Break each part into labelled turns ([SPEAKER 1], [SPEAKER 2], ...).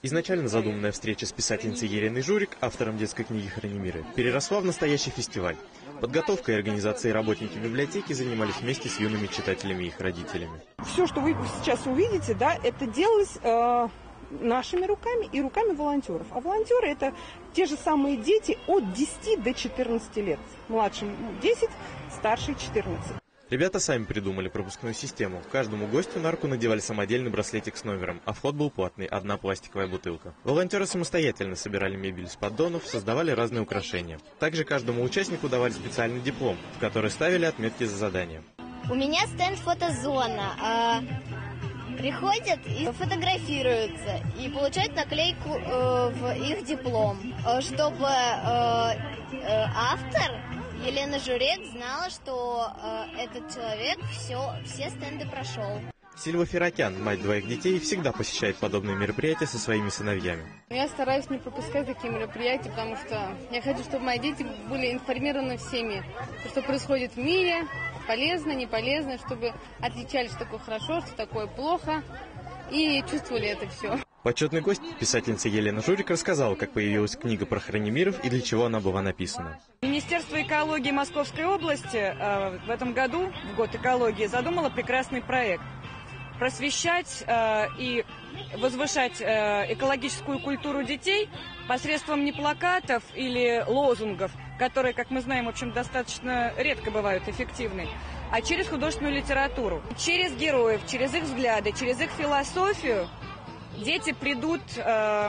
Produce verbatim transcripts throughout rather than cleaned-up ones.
[SPEAKER 1] Изначально задуманная встреча с писательницей Еленой Журик, автором детской книги «Хранимиры», переросла в настоящий фестиваль. Подготовкой и организацией работники библиотеки занимались вместе с юными читателями и их родителями.
[SPEAKER 2] Все, что вы сейчас увидите, да, это делалось э, нашими руками и руками волонтеров. А волонтеры — это те же самые дети от десяти до четырнадцати лет. Младшим десять, старший четырнадцать.
[SPEAKER 1] Ребята сами придумали пропускную систему. Каждому гостю на руку надевали самодельный браслетик с номером, а вход был платный – одна пластиковая бутылка. Волонтеры самостоятельно собирали мебель с поддонов, создавали разные украшения. Также каждому участнику давали специальный диплом, в который ставили отметки за задания.
[SPEAKER 3] У меня стенд фотозона. А, приходят и фотографируются, и получают наклейку э, в их диплом, чтобы э, э, автор Елена Журик знала, что э, этот человек все, все стенды прошел.
[SPEAKER 1] Сильва Ферокян, мать двоих детей, всегда посещает подобные мероприятия со своими сыновьями.
[SPEAKER 4] Я стараюсь не пропускать такие мероприятия, потому что я хочу, чтобы мои дети были информированы всеми, что происходит в мире, полезно, не полезно, чтобы отличали, что такое хорошо, что такое плохо, и чувствовали это все.
[SPEAKER 1] Почетный гость, писательница Елена Журик, рассказала, как появилась книга про хранимиров и для чего она была написана.
[SPEAKER 5] Министерство экологии Московской области э, в этом году, в год экологии, задумало прекрасный проект – просвещать э, и возвышать э, экологическую культуру детей посредством не плакатов или лозунгов, которые, как мы знаем, в общем, достаточно редко бывают эффективны, а через художественную литературу. Через героев, через их взгляды, через их философию дети придут э,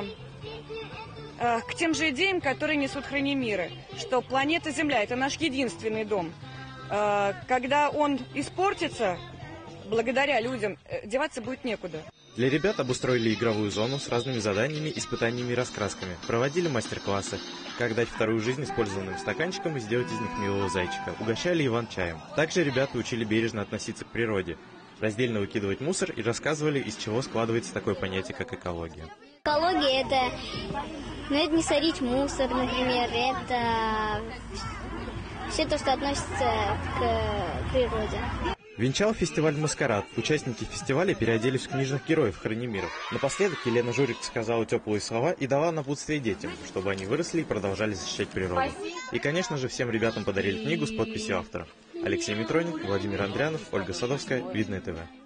[SPEAKER 5] э, к тем же идеям, которые несут хранимиры, что планета Земля – это наш единственный дом. Э, когда он испортится, благодаря людям, э, деваться будет некуда.
[SPEAKER 1] Для ребят обустроили игровую зону с разными заданиями, испытаниями и раскрасками. Проводили мастер-классы, как дать вторую жизнь использованным стаканчикам и сделать из них милого зайчика. Угощали Иван чаем. Также ребята учили бережно относиться к природе, раздельно выкидывать мусор и рассказывали, из чего складывается такое понятие, как экология.
[SPEAKER 3] Экология – это, ну, это не сорить мусор, например, это все то, что относится к природе.
[SPEAKER 1] Венчал фестиваль «Маскарад». Участники фестиваля переоделись в книжных героев хранимиров. Напоследок Елена Журик сказала теплые слова и дала напутствие детям, чтобы они выросли и продолжали защищать природу. И, конечно же, всем ребятам подарили книгу с подписью автора. Алексей Митронин, Владимир Андрянов, Ольга Садовская, Видное ТВ.